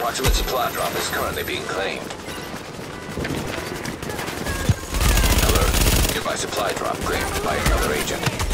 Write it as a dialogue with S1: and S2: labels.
S1: Proximate supply drop is currently being claimed. Alert. Nearby supply drop claimed by another agent.